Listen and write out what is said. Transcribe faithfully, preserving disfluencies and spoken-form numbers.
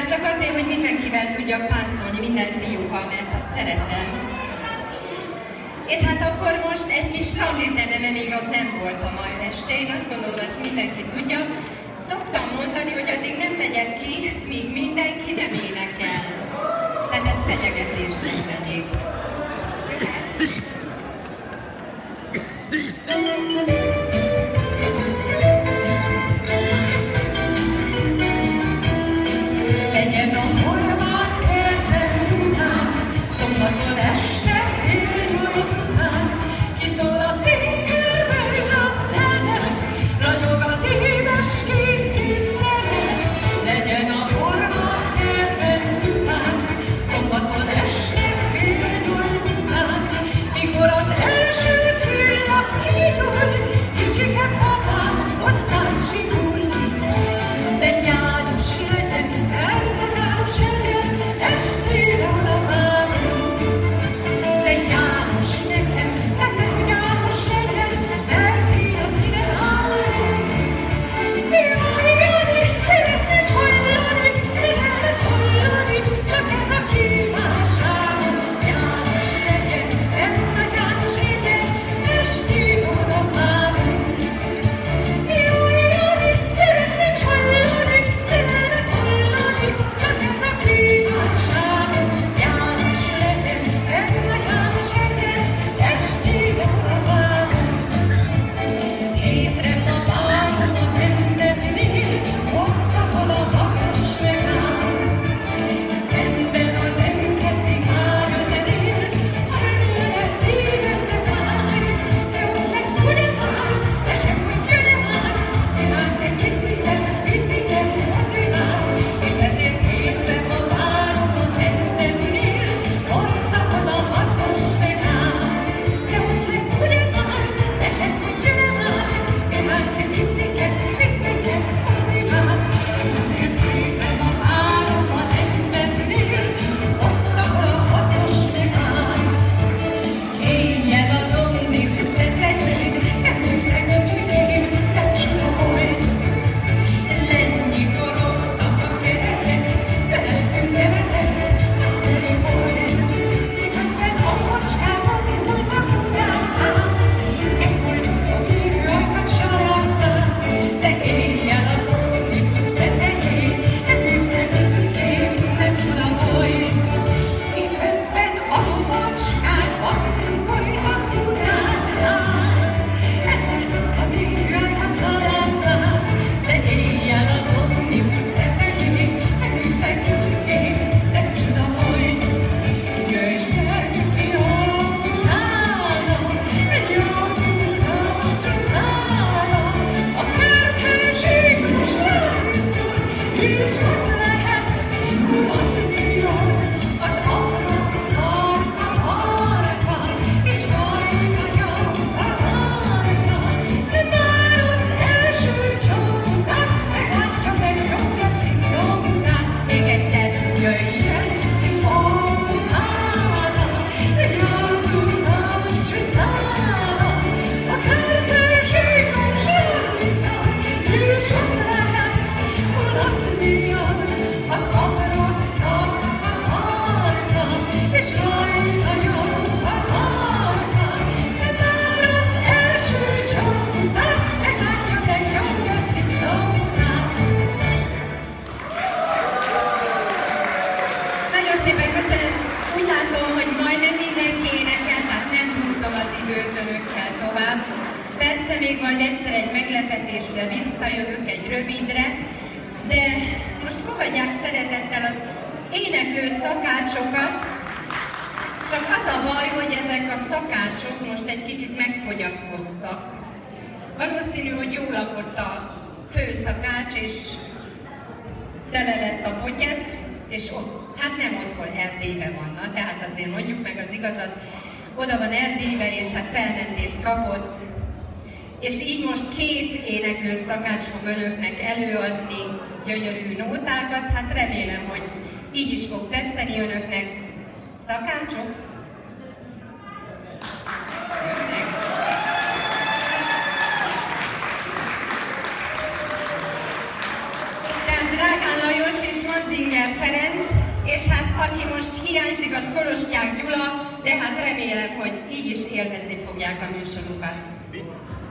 csak azért, hogy mindenkivel tudjak táncolni, minden fiúval, mert azt szeretem. És hát akkor most egy kis randizene, mert még az nem volt a mai este. Én azt gondolom, ezt mindenki tudja. Szoktam mondani, hogy addig nem megyek ki, míg mindenki nem énekel. Tehát ez fenyegetés nem megyék. Legyen a horvát kerten Dunán, szombaton este fél nyolc után, kiszól a szénkörben a zene, ragyog az édes két szép zene. Legyen a horvát kerten Dunán, szombaton este fél nyolc után, mikor az első csillag kigyúl, kicsike papám hozzád simul. De János legyen, ellenács legyen, estére oda várunk. De János nekem, nekem János legyen, mert mi az ide állunk. Jaj, Jani, szeretnéd hallani, szeretnéd hallani, csak ez a kívánságom. János legyen, mert János legyen, estére oda várunk. Jaj, Jani, szeretnéd hallani, szeretnéd hallani, csak ez a kívánságom. János legyen, mert János legyen, estére oda várunk. Hétre ma várom a nemzetnél, ott, ahol a magas megáll. Szemben az enketi ágazenél, ha önöre szívemre fáj. De ott lesz, ugye már, de sem, hogy jön-e már, imád egy piciket, piciket mozdulál. És ezért hétre ma várom a nemzetnél, ott, ahol a magas megáll. De ott lesz, ugye már, de sem, hogy jön-e már, imád egy piciket, piciket mozdulál. Ezért hétre ma várom a nemzetnél, ott, ahol a magas megáll. Éjjel az omnibus repedél, nem húzza kicsikém, nem csuda volt. Lennyikorogtak a kerekek, felettünk nevetett, nem teli volt. Miközben a macskával nyúltak utánál, ekkor tudtam még rajtad saráltál. De éjjel az omnibus tetején, nem húzza kicsikém, nem csuda volt. Miközben a macskával nyúltak utánál, ekkor tudtam még rajtad saráltál. De éjjel az omnibus tetején, nem húzza kicsikém, nem csuda volt. Jöjjön ki autójára, egy jó utas csaszára, a kerkezséges Lariszon, és ott lehet mulatni jól. Az orosz tarka harka, és hajka nyomta harka, de már az első csókát meglátja meg jobbra szindókát. Még egyszer jöjjön ki autójára, egy jó utas csaszára, a kerkezséges Lariszon, és ott lehet mulatni jól. Az orosz tarka harka, és hajka nyomta harka, de már az első csókát meglátja meg jobbra szindókát. Nagyon szépen köszönöm. Úgy látom, hogy majdnem mindenki énekel, tehát nem húzom az időt önökkel tovább. Persze még majd egyszer egy meglepetésre visszajövök, egy rövidre, de most fogadják szeretettel az éneklő szakácsokat. Csak az a baj, hogy ezek a szakácsok most egy kicsit megfogyatkoztak. Valószínű, hogy jól lakott a főszakács, és tele lett a potyesz, és ott, hát nem otthon, Erdélyben vannak, tehát azért mondjuk meg az igazat, oda van Erdélybe, és hát felmentést kapott. És így most két éneklő szakács fog önöknek előadni gyönyörű nótákat, hát remélem, hogy így is fog tetszeni önöknek. Szakácsok? Tehát Drágán Lajos és Manzinger és hát aki most hiányzik, az Kolostyák Gyula, de hát remélem, hogy így is élvezni fogják a műsorunkat.